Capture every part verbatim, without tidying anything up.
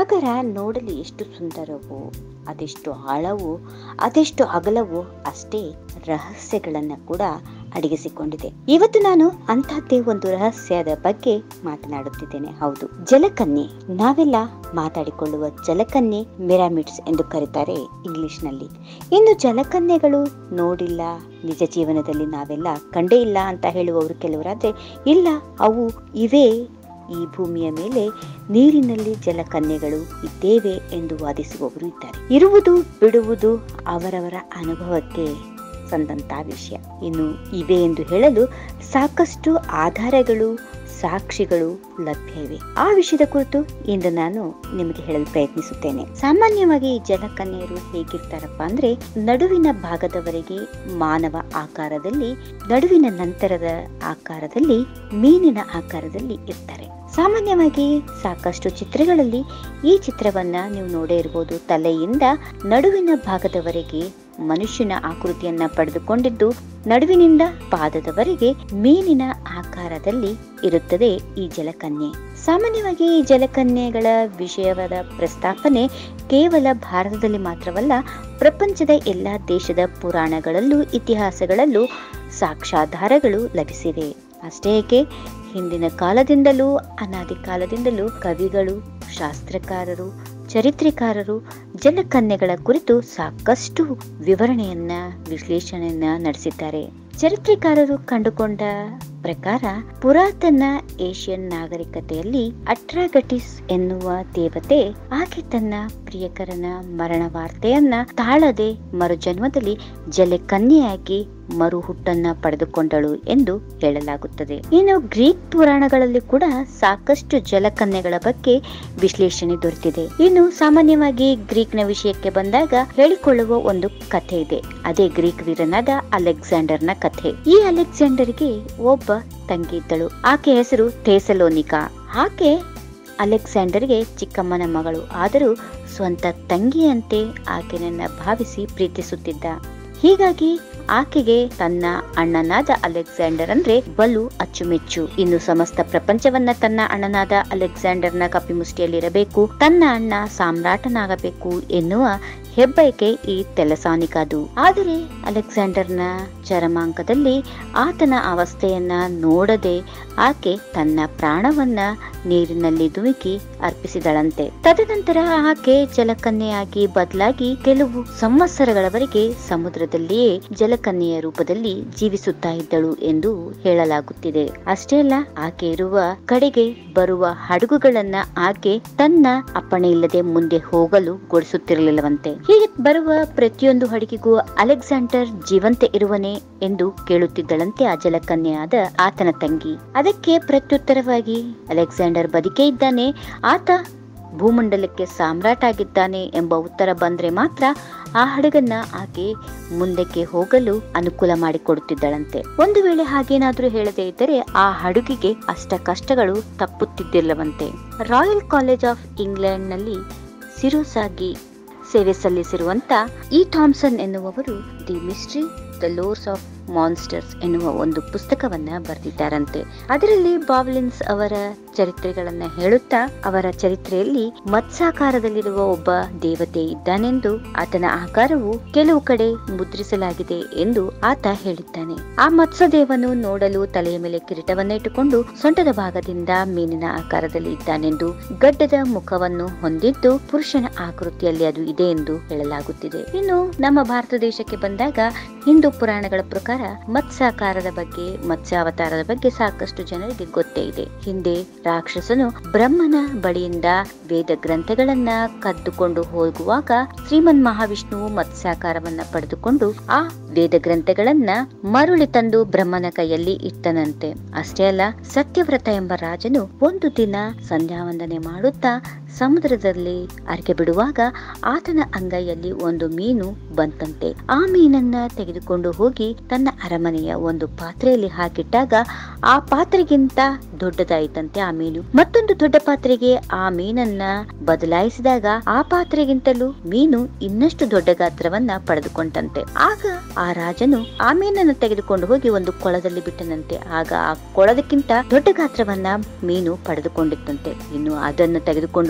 ಸಾಗರ ನೋಡಲು ಎಷ್ಟು ಸುಂದರವೋ, ಅದೆಷ್ಟು ಆಳವೋ, ಅದೆಷ್ಟು ಅಗಲವೋ ಅಷ್ಟೇ ರಹಸ್ಯಗಳನ್ನ ಕೂಡ ಅಡಗಿಸಿಕೊಂಡಿದೆ. ಇವತ್ತು ನಾನು ಅಂತಹದ್ದೇ ಒಂದು ರಹಸ್ಯದ ಬಗ್ಗೆ ಮಾತನಾಡುತ್ತಿದ್ದೇನೆ. ಹೌದು, ಜಲಕನ್ಯೆ. ನಾವೆಲ್ಲ ಮಾತಾಡಿಕೊಳ್ಳುವ ಜಲಕನ್ಯೆ ಪಿರಮಿಡ್ಸ್ ಎಂದು ಕರೀತಾರೆ ಇಂಗ್ಲಿಷ್ ನಲ್ಲಿ. ಇನ್ನು ಜಲಕನ್ಯೆಗಳು ನೋಡಿಲ್ಲ, ನಿಜ ಜೀವನದಲ್ಲಿ ನಾವೆಲ್ಲ ಕಂಡೇ ಇಲ್ಲ ಅಂತ ಹೇಳುವವರು ಕೆಲವರಾದ್ರೆ, ಇಲ್ಲ ಅವು ಇವೆ, ಈ ಭೂಮಿಯ ಮೇಲೆ ನೀರಿನಲ್ಲಿ ಜಲಕನ್ಯೆಗಳು ಇದ್ದೇವೆ ಎಂದು ವಾದಿಸುವವರು ಇದ್ದಾರೆ. ಇರುವುದು ಬಿಡುವುದು ಅವರವರ ಅನುಭವಕ್ಕೆ ಸಂದಂತ ವಿಷಯ. ಇನ್ನು ಇವೆ ಎಂದು ಹೇಳಲು ಸಾಕಷ್ಟು ಆಧಾರಗಳು, ಸಾಕ್ಷಿಗಳು ಲಭ್ಯ ಇವೆ. ಆ ವಿಷಯದ ಕುರಿತು ಇಂದು ನಾನು ನಿಮಗೆ ಹೇಳಲು ಪ್ರಯತ್ನಿಸುತ್ತೇನೆ. ಸಾಮಾನ್ಯವಾಗಿ ಜಲಕನ್ಯೆಯರು ಹೇಗಿರ್ತಾರಪ್ಪ ಅಂದ್ರೆ, ನಡುವಿನ ಭಾಗದವರೆಗೆ ಮಾನವ ಆಕಾರದಲ್ಲಿ, ನಡುವಿನ ನಂತರದ ಆಕಾರದಲ್ಲಿ ಮೀನಿನ ಆಕಾರದಲ್ಲಿ ಇರ್ತಾರೆ. ಸಾಮಾನ್ಯವಾಗಿ ಸಾಕಷ್ಟು ಚಿತ್ರಗಳಲ್ಲಿ ಈ ಚಿತ್ರವನ್ನ ನೀವು ನೋಡೇ ಇರಬಹುದು. ತಲೆಯಿಂದ ನಡುವಿನ ಭಾಗದವರೆಗೆ ಮನುಷ್ಯನ ಆಕೃತಿಯನ್ನ ಪಡೆದುಕೊಂಡಿದ್ದು, ನಡುವಿನಿಂದ ಪಾದದವರೆಗೆ ಮೀನಿನ ಆಕಾರದಲ್ಲಿ ಇರುತ್ತದೆ ಈ ಜಲಕನ್ಯೆ. ಸಾಮಾನ್ಯವಾಗಿ ಈ ಜಲಕನ್ಯೆಗಳ ವಿಷಯವಾದ ಪ್ರಸ್ತಾಪನೆ ಕೇವಲ ಭಾರತದಲ್ಲಿ ಮಾತ್ರವಲ್ಲ, ಪ್ರಪಂಚದ ಎಲ್ಲಾ ದೇಶದ ಪುರಾಣಗಳಲ್ಲೂ ಇತಿಹಾಸಗಳಲ್ಲೂ ಸಾಕ್ಷ್ಯಾಧಾರಗಳು ಲಭಿಸಿವೆ. ಅಷ್ಟೇ ಏಕೆ, ಹಿಂದಿನ ಕಾಲದಿಂದಲೂ ಅನಾದಿ ಕಾಲದಿಂದಲೂ ಕವಿಗಳು, ಶಾಸ್ತ್ರಕಾರರು, ಚರಿತ್ರೆಕಾರರು ಜಲಕನ್ಯೆಗಳ ಕುರಿತು ಸಾಕಷ್ಟು ವಿವರಣೆಯನ್ನ, ವಿಶ್ಲೇಷಣೆಯನ್ನ ನಡೆಸಿದ್ದಾರೆ. ಚರಿತ್ರೆಕಾರರು ಕಂಡುಕೊಂಡ ಪ್ರಕಾರ ಪುರಾತನ ಏಷ್ಯನ್ ನಾಗರಿಕತೆಯಲ್ಲಿ ಅಟ್ರಾಗಟಿಸ್ ಎನ್ನುವ ದೇವತೆ ಆಕೆ ತನ್ನ ಪ್ರಿಯಕರನ ಮರಣ ವಾರ್ತೆಯನ್ನ ತಾಳದೆ ಮರುಜನ್ಮದಲ್ಲಿ ಜಲಕನ್ಯೆಯಾಗಿ ಮರು ಹುಟ್ಟನ್ನ ಪಡೆದುಕೊಂಡಳು ಎಂದು ಹೇಳಲಾಗುತ್ತದೆ. ಇನ್ನು ಗ್ರೀಕ್ ಪುರಾಣಗಳಲ್ಲಿ ಕೂಡ ಸಾಕಷ್ಟು ಜಲಕನ್ಯೆಗಳ ಬಗ್ಗೆ ವಿಶ್ಲೇಷಣೆ ದೊರೆತಿದೆ. ಇನ್ನು ಸಾಮಾನ್ಯವಾಗಿ ಗ್ರೀಕ್ನ ವಿಷಯಕ್ಕೆ ಬಂದಾಗ ಹೇಳಿಕೊಳ್ಳುವ ಒಂದು ಕಥೆ ಇದೆ. ಅದೇ ಗ್ರೀಕ್ ವೀರನಾದ ಅಲೆಕ್ಸಾಂಡರ್ನ ಕಥೆ. ಈ ಅಲೆಕ್ಸಾಂಡರ್ಗೆ ಒಬ್ಬ ತಂಗಿ ಇದ್ದಳು. ಆಕೆ ಹೆಸರು ಥೆಸಲೋನಿಕಾ. ಆಕೆ ಅಲೆಕ್ಸಾಂಡರ್ಗೆ ಚಿಕ್ಕಮ್ಮನ ಮಗಳು, ಆದರೂ ಸ್ವಂತ ತಂಗಿಯಂತೆ ಆಕೆನನ್ನ ಭಾವಿಸಿ ಪ್ರೀತಿಸುತ್ತಿದ್ದ. ಹೀಗಾಗಿ ಆಕೆಗೆ ತನ್ನ ಅಣ್ಣನಾದ ಅಲೆಕ್ಸಾಂಡರ್ ಅಂದ್ರೆ ಬಲು ಅಚ್ಚುಮೆಚ್ಚು. ಇನ್ನು ಸಮಸ್ತ ಪ್ರಪಂಚವನ್ನ ತನ್ನ ಅಣ್ಣನಾದ ಅಲೆಕ್ಸಾಂಡರ್ನ ಕಪಿಮುಷ್ಟಿಯಲ್ಲಿರಬೇಕು, ತನ್ನ ಅಣ್ಣ ಸಾಮ್ರಾಟನಾಗಬೇಕು ಎನ್ನುವ ಹೆಬ್ಬಯಕೆ ಈ ಥೆಸಲೋನಿಕಾದು. ಆದರೆ ಅಲೆಕ್ಸಾಂಡರ್ನ ಚರಮಾಂಕದಲ್ಲಿ ಆತನ ಅವಸ್ಥೆಯನ್ನ ನೋಡದೆ ಆಕೆ ತನ್ನ ಪ್ರಾಣವನ್ನ ನೀರಿನಲ್ಲಿ ಧುಮುಕಿ ಅರ್ಪಿಸಿದಳಂತೆ. ತದನಂತರ ಆಕೆ ಜಲಕನ್ಯೆಯಾಗಿ ಬದಲಾಗಿ ಕೆಲವು ಸಂವತ್ಸರಗಳವರೆಗೆ ಸಮುದ್ರದಲ್ಲಿಯೇ ಜಲಕನ್ಯೆಯ ರೂಪದಲ್ಲಿ ಜೀವಿಸುತ್ತಾ ಇದ್ದಳು ಎಂದು ಹೇಳಲಾಗುತ್ತಿದೆ. ಅಷ್ಟೇ ಅಲ್ಲ, ಆಕೆ ಇರುವ ಕಡೆಗೆ ಬರುವ ಹಡಗುಗಳನ್ನ ಆಕೆ ತನ್ನ ಅಪ್ಪಣೆ ಇಲ್ಲದೆ ಮುಂದೆ ಹೋಗಲು ಗೊಳಿಸುತ್ತಿರಲಿಲ್ಲವಂತೆ. ಹೀಗೆ ಬರುವ ಪ್ರತಿಯೊಂದು ಹಡಗಿಗೂ ಅಲೆಕ್ಸಾಂಡರ್ ಜೀವಂತ ಇರುವನೇ ಎಂದು ಕೇಳುತ್ತಿದ್ದಳಂತೆ ಆ ಜಲಕನ್ಯೆಯಾದ ಆತನ ತಂಗಿ. ಅದಕ್ಕೆ ಪ್ರತ್ಯುತ್ತರವಾಗಿ ಅಲೆಕ್ಸಾಂಡರ್ ಬದುಕೇ ಇದ್ದಾನೆ, ಆತ ಭೂಮಂಡಲಕ್ಕೆ ಸಾಮ್ರಾಟ ಆಗಿದ್ದಾನೆ ಎಂಬ ಉತ್ತರ ಬಂದ್ರೆ ಮಾತ್ರ ಆ ಹಡಗನ್ನ ಆಕೆ ಮುಂದಕ್ಕೆ ಹೋಗಲು ಅನುಕೂಲ ಮಾಡಿಕೊಡುತ್ತಿದ್ದಳಂತೆ. ಒಂದು ವೇಳೆ ಹಾಗೇನಾದ್ರೂ ಹೇಳದೇ ಇದ್ದರೆ ಆ ಹಡಗಿಗೆ ಅಷ್ಟ ಕಷ್ಟಗಳು ತಪ್ಪುತ್ತಿದ್ದಿಲ್ಲವಂತೆ. ರಾಯಲ್ ಕಾಲೇಜ್ ಆಫ್ ಇಂಗ್ಲೆಂಡ್ ನಲ್ಲಿ ಸಿರೋಸಾಗಿ ಸೇವೆ ಸಲ್ಲಿಸಿರುವಂತ ಇ ಥಾಮ್ಸನ್ ಎನ್ನುವವರು the mystery the lores of monsters ಎನ್ನುವ ಒಂದು ಪುಸ್ತಕವನ್ನ ಬರೆದಿದ್ದಾರಂತೆ. ಅದರಲ್ಲಿ ಬಾವ್ಲಿನ್ಸ್ ಅವರ ಚರಿತ್ರೆಗಳನ್ನ ಹೇಳುತ್ತಾ, ಅವರ ಚರಿತ್ರೆಯಲ್ಲಿ ಮತ್ಸ್ಯಾಕಾರದಲ್ಲಿರುವ ಒಬ್ಬ ದೇವತೆ ಇದ್ದಾನೆಂದು, ಆತನ ಆಕಾರವು ಕೆಲವು ಕಡೆ ಮುದ್ರಿಸಲಾಗಿದೆ ಎಂದು ಆತ ಹೇಳಿದ್ದಾನೆ. ಆ ಮತ್ಸ್ಯದೇವನು ನೋಡಲು ತಲೆಯ ಮೇಲೆ ಕಿರೀಟವನ್ನ ಇಟ್ಟುಕೊಂಡು ಸೊಂಟದ ಭಾಗದಿಂದ ಮೀನಿನ ಆಕಾರದಲ್ಲಿ ಇದ್ದಾನೆಂದು, ಗಡ್ಡದ ಮುಖವನ್ನು ಹೊಂದಿದ್ದು ಪುರುಷನ ಆಕೃತಿಯಲ್ಲಿ ಅದು ಇದೆ ಎಂದು ಹೇಳಲಾಗುತ್ತಿದೆ. ಇನ್ನು ನಮ್ಮ ಭಾರತ ದೇಶಕ್ಕೆ ಬಂದಾಗ ಹಿಂದೂ ಪುರಾಣಗಳ ಪ್ರಕಾರ ಮತ್ಸ್ಯಾಕಾರದ ಬಗ್ಗೆ, ಮತ್ಸ್ಯಾವತಾರದ ಬಗ್ಗೆ ಸಾಕಷ್ಟು ಜನರಿಗೆ ಗೊತ್ತೇ ಇದೆ. ಹಿಂದೆ ರಾಕ್ಷಸನು ಬ್ರಹ್ಮನ ಬಳಿಯಿಂದ ವೇದ ಗ್ರಂಥಗಳನ್ನ ಕದ್ದುಕೊಂಡು ಹೋಗುವಾಗ ಶ್ರೀಮನ್ ಮಹಾವಿಷ್ಣುವು ಮತ್ಸ್ಯಾಕಾರವನ್ನ ಪಡೆದುಕೊಂಡು ಆ ವೇದ ಗ್ರಂಥಗಳನ್ನ ಮರುಳಿ ತಂದು ಬ್ರಹ್ಮನ ಕೈಯಲ್ಲಿ ಇಟ್ಟನಂತೆ. ಅಷ್ಟೇ ಅಲ್ಲ, ಸತ್ಯವ್ರತ ಎಂಬ ರಾಜನು ಒಂದು ದಿನ ಸಂಧ್ಯಾ ವಂದನೆ ಮಾಡುತ್ತಾ ಸಮುದ್ರದಲ್ಲಿ ಅರ್ಕೆ ಬಿಡುವಾಗ ಆತನ ಅಂಗೈಯಲ್ಲಿ ಒಂದು ಮೀನು ಬಂತಂತೆ. ಆ ಮೀನನ್ನ ತೆಗೆದುಕೊಂಡು ಹೋಗಿ ತನ್ನ ಅರಮನೆಯ ಒಂದು ಪಾತ್ರೆಯಲ್ಲಿ ಹಾಕಿಟ್ಟಾಗ ಆ ಪಾತ್ರೆಗಿಂತ ದೊಡ್ಡದಾಯಿತಂತೆ ಆ ಮೀನು. ಮತ್ತೊಂದು ದೊಡ್ಡ ಪಾತ್ರೆಗೆ ಆ ಮೀನನ್ನ ಬದಲಾಯಿಸಿದಾಗ ಆ ಪಾತ್ರೆಗಿಂತಲೂ ಮೀನು ಇನ್ನಷ್ಟು ದೊಡ್ಡ ಗಾತ್ರವನ್ನ ಪಡೆದುಕೊಂಡಂತೆ. ಆಗ ಆ ರಾಜನು ಆ ಮೀನನ್ನು ತೆಗೆದುಕೊಂಡು ಹೋಗಿ ಒಂದು ಕೊಳದಲ್ಲಿ ಬಿಟ್ಟನಂತೆ. ಆಗ ಆ ಕೊಳದಕ್ಕಿಂತ ದೊಡ್ಡ ಗಾತ್ರವನ್ನ ಮೀನು ಪಡೆದುಕೊಂಡಿತ್ತಂತೆ. ಇನ್ನು ಅದನ್ನು ತೆಗೆದುಕೊಂಡು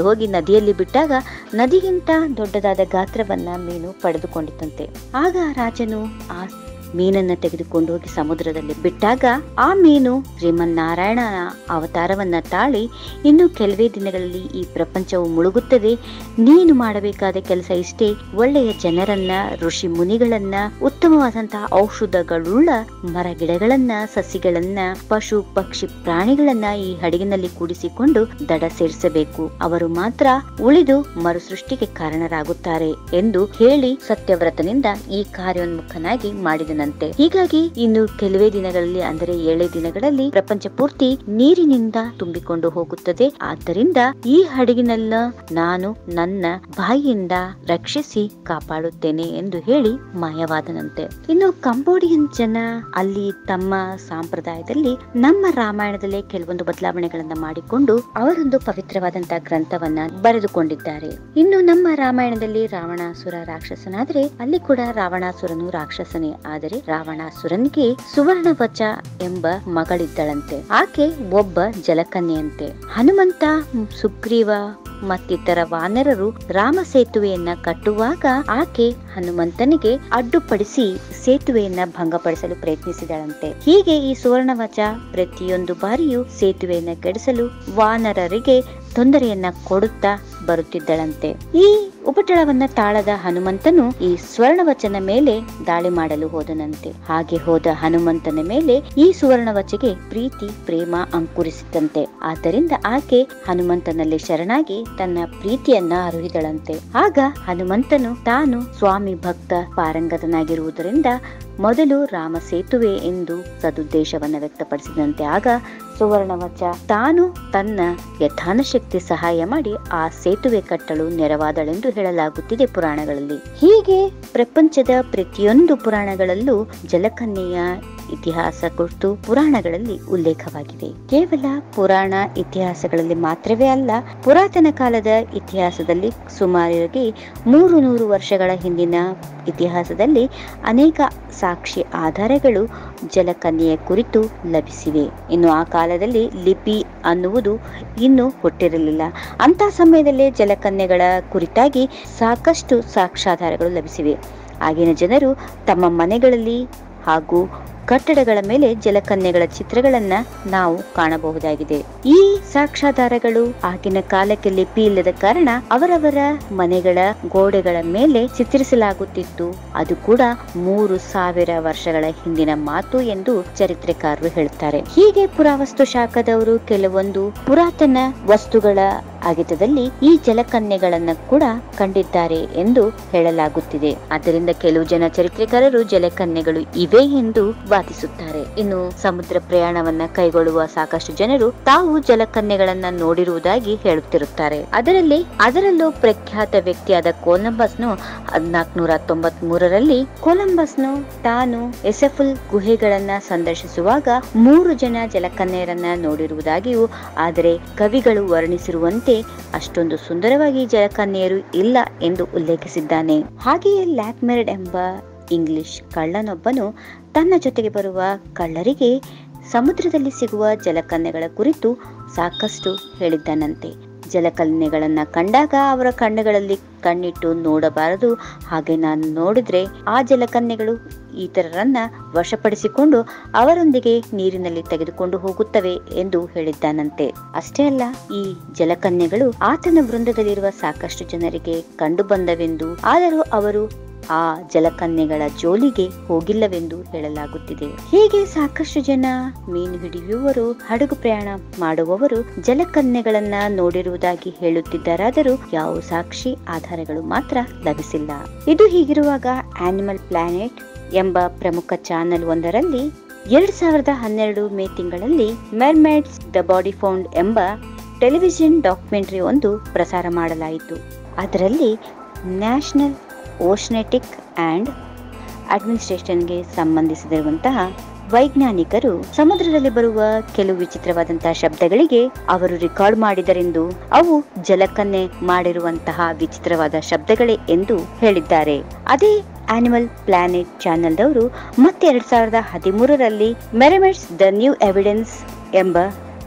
ಹೋಗಿ ನದಿಯಲ್ಲಿ ಬಿಟ್ಟಾಗ ನದಿಗಿಂತ ದೊಡ್ಡದಾದ ಗಾತ್ರವನ್ನ ಮೀನು ಪಡೆದುಕೊಂಡಿತಂತೆ. ಆಗ ರಾಜನು ಆ ಮೀನನ್ನ ತೆಗೆದುಕೊಂಡು ಹೋಗಿ ಸಮುದ್ರದಲ್ಲಿ ಬಿಟ್ಟಾಗ ಆ ಮೀನು ಶ್ರೀಮನ್ನಾರಾಯಣನ ಅವತಾರವನ್ನ ತಾಳಿ ಇನ್ನು ಕೆಲವೇ ದಿನಗಳಲ್ಲಿ ಈ ಪ್ರಪಂಚವು ಮುಳುಗುತ್ತದೆ, ನೀನು ಮಾಡಬೇಕಾದ ಕೆಲಸ ಇಷ್ಟೇ, ಒಳ್ಳೆಯ ಜನರನ್ನ, ಋಷಿ ಮುನಿಗಳನ್ನ, ಉತ್ತಮವಾದಂತಹ ಔಷಧಗಳುಳ್ಳ ಮರ ಗಿಡಗಳನ್ನ, ಸಸಿಗಳನ್ನ, ಪಶು ಪಕ್ಷಿ ಪ್ರಾಣಿಗಳನ್ನ ಈ ಹಡಗಿನಲ್ಲಿ ಕೂಡಿಸಿಕೊಂಡು ದಡ ಸೇರಿಸಬೇಕು, ಅವರು ಮಾತ್ರ ಉಳಿದು ಮರುಸೃಷ್ಟಿಗೆ ಕಾರಣರಾಗುತ್ತಾರೆ ಎಂದು ಹೇಳಿ ಸತ್ಯವ್ರತನಿಂದ ಈ ಕಾರ್ಯೋನ್ಮುಖನಾಗಿ ಮಾಡಿದ ನಂತೆ. ಹೀಗಾಗಿ ಇನ್ನು ಕೆಲವೇ ದಿನಗಳಲ್ಲಿ ಅಂದರೆ ಏಳೇ ದಿನಗಳಲ್ಲಿ ಪ್ರಪಂಚ ಪೂರ್ತಿ ನೀರಿನಿಂದ ತುಂಬಿಕೊಂಡು ಹೋಗುತ್ತದೆ. ಆದ್ದರಿಂದ ಈ ಹಡಗಿನಲ್ಲ ನಾನು ನನ್ನ ಬಾಯಿಯಿಂದ ರಕ್ಷಿಸಿ ಕಾಪಾಡುತ್ತೇನೆ ಎಂದು ಹೇಳಿ ಮಾಯವಾದನಂತೆ. ಇನ್ನು ಕಂಬೋಡಿಯನ್ ಜನ ಅಲ್ಲಿ ತಮ್ಮ ಸಂಪ್ರದಾಯದಲ್ಲಿ ನಮ್ಮ ರಾಮಾಯಣದಲ್ಲೇ ಕೆಲವೊಂದು ಬದಲಾವಣೆಗಳನ್ನ ಮಾಡಿಕೊಂಡು ಅವರೊಂದು ಪವಿತ್ರವಾದಂತಹ ಗ್ರಂಥವನ್ನ ಬರೆದುಕೊಂಡಿದ್ದಾರೆ. ಇನ್ನು ನಮ್ಮ ರಾಮಾಯಣದಲ್ಲಿ ರಾವಣಾಸುರ ರಾಕ್ಷಸನಾದ್ರೆ ಅಲ್ಲಿ ಕೂಡ ರಾವಣಾಸುರನು ರಾಕ್ಷಸನೇ. ಆದರೆ ರಾವಣಾಸುರನಿಗೆ ಸುವರ್ಣವಚ ಎಂಬ ಮಗಳಿದ್ದಳಂತೆ. ಆಕೆ ಒಬ್ಬ ಜಲಕನ್ಯೆಯಂತೆ. ಹನುಮಂತ, ಸುಗ್ರೀವ ಮತ್ತಿತರ ವಾನರರು ರಾಮ ಸೇತುವೆಯನ್ನ ಕಟ್ಟುವಾಗ ಆಕೆ ಹನುಮಂತನಿಗೆ ಅಡ್ಡುಪಡಿಸಿ ಸೇತುವೆಯನ್ನ ಭಂಗಪಡಿಸಲು ಪ್ರಯತ್ನಿಸಿದಳಂತೆ. ಹೀಗೆ ಈ ಸುವರ್ಣವಚ ಪ್ರತಿಯೊಂದು ಬಾರಿಯೂ ಸೇತುವೆಯನ್ನ ಕೆಡಿಸಲು ವಾನರರಿಗೆ ತೊಂದರೆಯನ್ನ ಕೊಡುತ್ತಾ ಬರುತ್ತಿದ್ದಳಂತೆ. ಈ ಉಪಟಳವನ್ನ ತಾಳದ ಹನುಮಂತನು ಈ ಸ್ವರ್ಣವಚನ ಮೇಲೆ ದಾಳಿ ಮಾಡಲು ಹೋದನಂತೆ. ಹಾಗೆ ಹೋದ ಹನುಮಂತನ ಮೇಲೆ ಈ ಸುವರ್ಣವಚಗೆ ಪ್ರೀತಿ ಪ್ರೇಮ ಅಂಕುರಿಸಿದಂತೆ. ಆದ್ದರಿಂದ ಆಕೆ ಹನುಮಂತನಲ್ಲಿ ಶರಣಾಗಿ ತನ್ನ ಪ್ರೀತಿಯನ್ನ ಅರುಹಿದಳಂತೆ. ಆಗ ಹನುಮಂತನು ತಾನು ಸ್ವಾಮಿ ಭಕ್ತ ಪಾರಂಗತನಾಗಿರುವುದರಿಂದ ಮೊದಲು ರಾಮ ಸೇತುವೆ ಎಂದು ಸದುದ್ದೇಶವನ್ನ ವ್ಯಕ್ತಪಡಿಸಿದಂತೆ. ಆಗ ಸುವರ್ಣವಚ ತಾನು ತನ್ನ ಯಥಾನಶಕ್ತಿ ಸಹಾಯ ಮಾಡಿ ಆ ಸೇತುವೆ ಕಟ್ಟಲು ನೆರವಾದಳೆಂದು ಹೇಳಲಾಗುತ್ತಿದೆ ಪುರಾಣಗಳಲ್ಲಿ. ಹೀಗೆ ಪ್ರಪಂಚದ ಪ್ರತಿಯೊಂದು ಪುರಾಣಗಳಲ್ಲೂ ಜಲಕನ್ಯೆಯ ಇತಿಹಾಸ ಕುರಿತು ಪುರಾಣಗಳಲ್ಲಿ ಉಲ್ಲೇಖವಾಗಿದೆ. ಕೇವಲ ಪುರಾಣ ಇತಿಹಾಸಗಳಲ್ಲಿ ಮಾತ್ರವೇ ಅಲ್ಲ, ಪುರಾತನ ಕಾಲದ ಇತಿಹಾಸದಲ್ಲಿ ಸುಮಾರಾಗಿ ಮೂರು ನೂರು ವರ್ಷಗಳ ಹಿಂದಿನ ಇತಿಹಾಸದಲ್ಲಿ ಅನೇಕ ಸಾಕ್ಷಿ ಆಧಾರಗಳು ಜಲಕನ್ಯೆಯ ಕುರಿತು ಲಭಿಸಿವೆ. ಇನ್ನು ಆ ಕಾಲದಲ್ಲಿ ಲಿಪಿ ಅನ್ನುವುದು ಇನ್ನೂ ಹುಟ್ಟಿರಲಿಲ್ಲ. ಅಂತ ಸಮಯದಲ್ಲೇ ಜಲಕನ್ಯೆಗಳ ಕುರಿತಾಗಿ ಸಾಕಷ್ಟು ಸಾಕ್ಷ್ಯಾಧಾರಗಳು ಲಭಿಸಿವೆ. ಆಗಿನ ಜನರು ತಮ್ಮ ಮನೆಗಳಲ್ಲಿ ಹಾಗೂ ಕಟ್ಟಡಗಳ ಮೇಲೆ ಜಲಕನ್ಯೆಗಳ ಚಿತ್ರಗಳನ್ನ ನಾವು ಕಾಣಬಹುದಾಗಿದೆ. ಈ ಸಾಕ್ಷ್ಯಾಧಾರಗಳು ಆಗಿನ ಕಾಲಕ್ಕೆ ಲಿಪಿ ಇಲ್ಲದ ಕಾರಣ ಅವರವರ ಮನೆಗಳ ಗೋಡೆಗಳ ಮೇಲೆ ಚಿತ್ರಿಸಲಾಗುತ್ತಿತ್ತು. ಅದು ಕೂಡ ಮೂರು ಸಾವಿರ ವರ್ಷಗಳ ಹಿಂದಿನ ಮಾತು ಎಂದು ಚರಿತ್ರೆಕಾರರು ಹೇಳುತ್ತಾರೆ. ಹೀಗೆ ಪುರಾವಸ್ತು ಶಾಖದವರು ಕೆಲವೊಂದು ಪುರಾತನ ವಸ್ತುಗಳ ಅಗಿತದಲ್ಲಿ ಈ ಜಲಕನ್ಯೆಗಳನ್ನ ಕೂಡ ಕಂಡಿದ್ದಾರೆ ಎಂದು ಹೇಳಲಾಗುತ್ತಿದೆ. ಆದ್ದರಿಂದ ಕೆಲವು ಜನ ಚರಿತ್ರೆಕಾರರು ಜಲಕನ್ಯೆಗಳು ಇವೆ ಎಂದು ವಾದಿಸುತ್ತಾರೆ. ಇನ್ನು ಸಮುದ್ರ ಪ್ರಯಾಣವನ್ನ ಕೈಗೊಳ್ಳುವ ಸಾಕಷ್ಟು ಜನರು ತಾವು ಜಲಕನ್ಯೆಗಳನ್ನ ನೋಡಿರುವುದಾಗಿ ಹೇಳುತ್ತಿರುತ್ತಾರೆ. ಅದರಲ್ಲಿ ಅದರಲ್ಲೂ ಪ್ರಖ್ಯಾತ ವ್ಯಕ್ತಿಯಾದ ಕೊಲಂಬಸ್ನು ಹದಿನಾಲ್ಕುನೂರ ತೊಂಬತ್ ಮೂರರಲ್ಲಿ ಕೊಲಂಬಸ್ನು ತಾನು ಎಸೆಫುಲ್ ಗುಹೆಗಳನ್ನ ಸಂದರ್ಶಿಸುವಾಗ ಮೂರು ಜನ ಜಲಕನ್ಯೆಯರನ್ನ ನೋಡಿರುವುದಾಗಿಯೂ, ಆದರೆ ಕವಿಗಳು ವರ್ಣಿಸಿರುವಂತೆ ಅಷ್ಟೊಂದು ಸುಂದರವಾಗಿ ಜಲಕನ್ಯೆಯರು ಇಲ್ಲ ಎಂದು ಉಲ್ಲೇಖಿಸಿದ್ದಾನೆ. ಹಾಗೆಯೇ ಲ್ಯಾಕ್ಮೆರ್ಡ್ ಎಂಬ ಇಂಗ್ಲಿಷ್ ಕಳ್ಳನೊಬ್ಬನು ತನ್ನ ಜೊತೆಗೆ ಬರುವ ಕಳ್ಳರಿಗೆ ಸಮುದ್ರದಲ್ಲಿ ಸಿಗುವ ಜಲಕನ್ಯೆಗಳ ಕುರಿತು ಸಾಕಷ್ಟು ಹೇಳಿದ್ದಾನಂತೆ. ಜಲಕನ್ಯೆಗಳನ್ನ ಕಂಡಾಗ ಅವರ ಕಣ್ಣುಗಳಲ್ಲಿ ಕಣ್ಣಿಟ್ಟು ನೋಡಬಾರದು, ಹಾಗೆ ನಾನು ನೋಡಿದ್ರೆ ಆ ಜಲಕನ್ಯೆಗಳು ಇತರರನ್ನ ವಶಪಡಿಸಿಕೊಂಡು ಅವರೊಂದಿಗೆ ನೀರಿನಲ್ಲಿ ತೆಗೆದುಕೊಂಡು ಹೋಗುತ್ತವೆ ಎಂದು ಹೇಳಿದ್ದಾನಂತೆ. ಅಷ್ಟೇ ಅಲ್ಲ, ಈ ಜಲಕನ್ಯೆಗಳು ಆತನ ವೃಂದದಲ್ಲಿರುವ ಸಾಕಷ್ಟು ಜನರಿಗೆ ಕಂಡು ಬಂದವೆಂದು, ಆದರೂ ಅವರು ಆ ಜಲಕನ್ಯೆಗಳ ಜೋಲಿಗೆ ಹೋಗಿಲ್ಲವೆಂದು ಹೇಳಲಾಗುತ್ತಿದೆ. ಹೀಗೆ ಸಾಕಷ್ಟು ಜನ ಮೀನು ಹಿಡಿಯುವವರು, ಹಡಗು ಪ್ರಯಾಣ ಮಾಡುವವರು ಜಲಕನ್ಯೆಗಳನ್ನ ನೋಡಿರುವುದಾಗಿ ಹೇಳುತ್ತಿದ್ದಾರಾದರೂ ಯಾವ ಸಾಕ್ಷಿ ಆಧಾರಗಳು ಮಾತ್ರ ಲಭಿಸಿಲ್ಲ. ಇದು ಹೀಗಿರುವಾಗ ಆನಿಮಲ್ ಪ್ಲಾನೆಟ್ ಎಂಬ ಪ್ರಮುಖ ಚಾನೆಲ್ ಒಂದರಲ್ಲಿ ಎರಡ್ ಸಾವಿರದ ಹನ್ನೆರಡು ಮೇ ತಿಂಗಳಲ್ಲಿ ಮೆರ್ಮೇಡ್ಸ್ ದ ಬಾಡಿ ಫೌಂಡ್ ಎಂಬ ಟೆಲಿವಿಷನ್ ಡಾಕ್ಯುಮೆಂಟರಿ ಒಂದು ಪ್ರಸಾರ ಮಾಡಲಾಯಿತು. ಅದರಲ್ಲಿ ನ್ಯಾಷನಲ್ ಓಷನೆಟಿಕ್ ಅಂಡ್ ಅಡ್ಮಿನಿಸ್ಟ್ರೇಷನ್ಗೆ ಸಂಬಂಧಿಸಿರುವಂತಹ ವೈಜ್ಞಾನಿಕರು ಸಮುದ್ರದಲ್ಲಿ ಬರುವ ಕೆಲವು ವಿಚಿತ್ರವಾದಂತಹ ಶಬ್ದಗಳಿಗೆ ಅವರು ರೆಕಾರ್ಡ್ ಮಾಡಿದರೆಂದು ಅವು ಜಲಕನ್ಯೆ ಮಾಡಿರುವಂತಹ ವಿಚಿತ್ರವಾದ ಶಬ್ದಗಳೇ ಎಂದು ಹೇಳಿದ್ದಾರೆ. ಅದೇ ಆನಿಮಲ್ ಪ್ಲಾನೆಟ್ ಚಾನೆಲ್ದವರು ಮತ್ತೆ ಎರಡ್ ಸಾವಿರದ ಹದಿಮೂರರಲ್ಲಿ ಮೆರ್ಮೇಡ್ಸ್ ದ ನ್ಯೂ ಎವಿಡೆನ್ಸ್ ಎಂಬ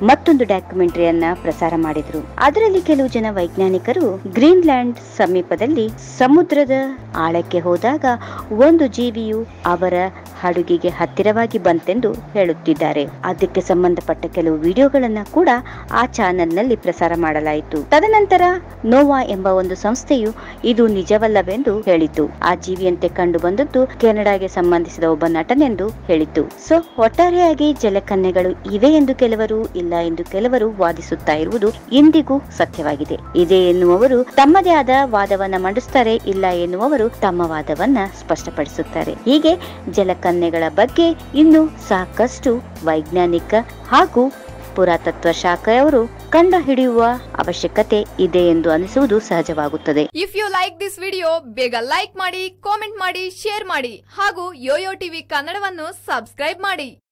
ಮತ್ತೊಂದು ಡಾಕ್ಯುಮೆಂಟರಿಯನ್ನ ಪ್ರಸಾರ ಮಾಡಿದ್ರು. ಅದರಲ್ಲಿ ಕೆಲವು ಜನ ವೈಜ್ಞಾನಿಕರು ಗ್ರೀನ್ಲ್ಯಾಂಡ್ ಸಮೀಪದಲ್ಲಿ ಸಮುದ್ರದ ಆಳಕ್ಕೆ ಹೋದಾಗ ಒಂದು ಜೀವಿಯು ಅವರ ಹಡಗಿಗೆ ಹತ್ತಿರವಾಗಿ ಬಂತೆಂದು ಹೇಳುತ್ತಿದ್ದಾರೆ. ಅದಕ್ಕೆ ಸಂಬಂಧಪಟ್ಟ ಕೆಲವು ವಿಡಿಯೋಗಳನ್ನ ಕೂಡ ಆ ಚಾನೆಲ್ ನಲ್ಲಿ ಪ್ರಸಾರ ಮಾಡಲಾಯಿತು. ತದನಂತರ ನೋವಾ ಎಂಬ ಒಂದು ಸಂಸ್ಥೆಯು ಇದು ನಿಜವಲ್ಲವೆಂದು ಹೇಳಿತು. ಆ ಜೀವಿಯಂತೆ ಕಂಡು ಬಂದದ್ದು ಕೆನಡಾಗೆ ಸಂಬಂಧಿಸಿದ ಒಬ್ಬ ನಟನೆಂದು ಹೇಳಿತು. ಸೊ ಒಟ್ಟಾರೆಯಾಗಿ ಜಲಕನ್ಯೆಗಳು ಇವೆ ಎಂದು ಕೆಲವರು, ಇಲ್ಲ ಎಂದು ಕೆಲವರು ವಾದಿಸುತ್ತಾ ಇರುವುದು ಇಂದಿಗೂ ಸತ್ಯವಾಗಿದೆ. ಇದೆ ಎನ್ನುವವರು ತಮ್ಮದೇ ಆದ ವಾದವನ್ನ ಮಂಡಿಸುತ್ತಾರೆ, ಇಲ್ಲ ಎನ್ನುವವರು ತಮ್ಮ ವಾದವನ್ನ ಸ್ಪಷ್ಟಪಡಿಸುತ್ತಾರೆ. ಹೀಗೆ ಜಲಕನ್ಯೆಗಳ ಬಗ್ಗೆ ಇನ್ನು ಸಾಕಷ್ಟು ವೈಜ್ಞಾನಿಕ ಹಾಗೂ ಪುರಾತತ್ವ ಶಾಖೆಯವರು ಕಂಡು ಹಿಡಿಯುವ ಅವಶ್ಯಕತೆ ಇದೆ ಎಂದು ಅನಿಸುವುದು ಸಹಜವಾಗುತ್ತದೆ. If you like this video, ಬೇಗ ಲೈಕ್ ಮಾಡಿ, ಕಾಮೆಂಟ್ ಮಾಡಿ, ಶೇರ್ ಮಾಡಿ ಹಾಗೂ ಯೋಯೋ ಟಿವಿ ಕನ್ನಡವನ್ನು ಸಬ್ಸ್ಕ್ರೈಬ್ ಮಾಡಿ.